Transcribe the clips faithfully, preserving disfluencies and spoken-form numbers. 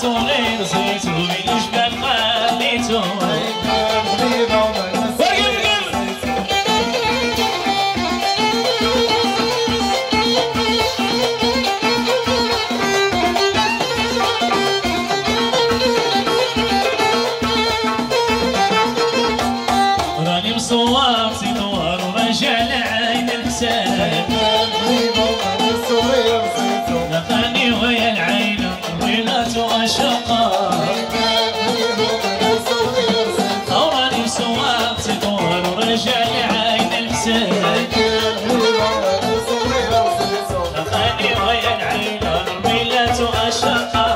صغير زيتو من جبال خليتو راني مصور سيدوار ورجع لعين الحسان لقاني ويا العين طويلة وأشقى راني مصور سيدوار ورجع لعين الحسان لقاني ويا العين طويلة وأشقى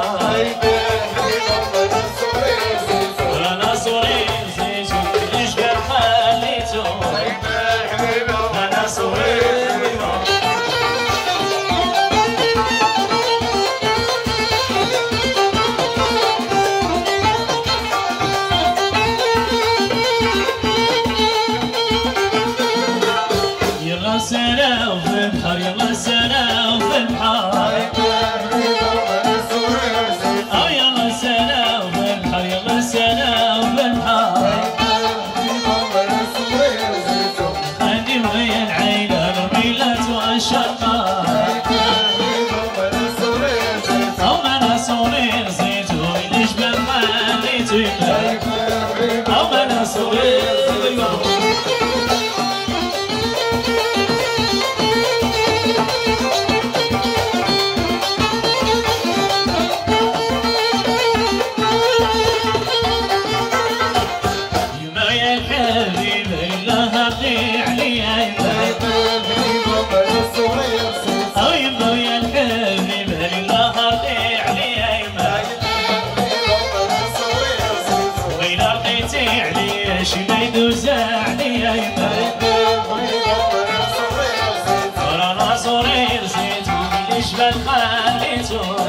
رانا صغير زيتو يشبه خليتو رانا صغير يلا سنة وفي البحر يلا سنة وفي البحر أو يلا سنة وفي البحر يلا سنة وفي البحر خلي ويا العين رميلة وأشقى أو أنا صغير زيتو اللي جبل خليتو أو أنا صغير شي ما يدوز عليا يما رانا صغير زيتو اللي جبل خليتو